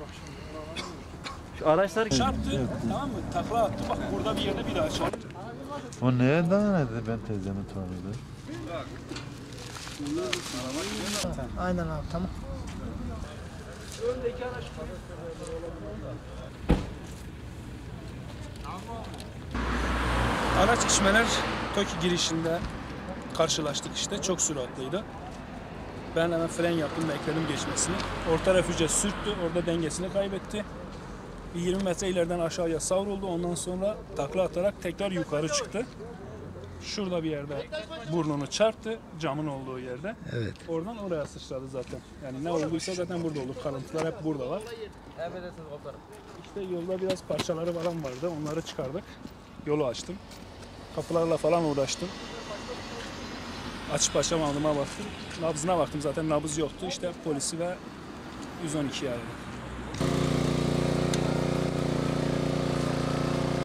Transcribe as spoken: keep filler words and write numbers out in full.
Şu araçlar Çarptı, evet. Tamam mı? Takla attı. Bak burada bir yerde bir daha çarptı. O neye dayandı? Ben teyzemi tanıdım. Aynen abi, tamam. Araç içmeler TOKİ girişinde karşılaştık işte. Çok süratliydi. Ben hemen fren yaptım, bekledim geçmesini. Orta refüje sürttü, orada dengesini kaybetti. Bir yirmi metre ileriden aşağıya savruldu. Ondan sonra takla atarak tekrar yukarı çıktı. Şurada bir yerde burnunu çarptı, camın olduğu yerde. Evet. Oradan oraya sıçradı zaten. Yani ne olduysa zaten burada olur. Kalıntılar hep burada var. İşte yolda biraz parçaları falan vardı. Onları çıkardık. Yolu açtım. Kapılarla falan uğraştım. Açıp açamadığıma baktım. Nabzına baktım, zaten nabız yoktu. İşte polisi ve yüz on ikiyi aradım.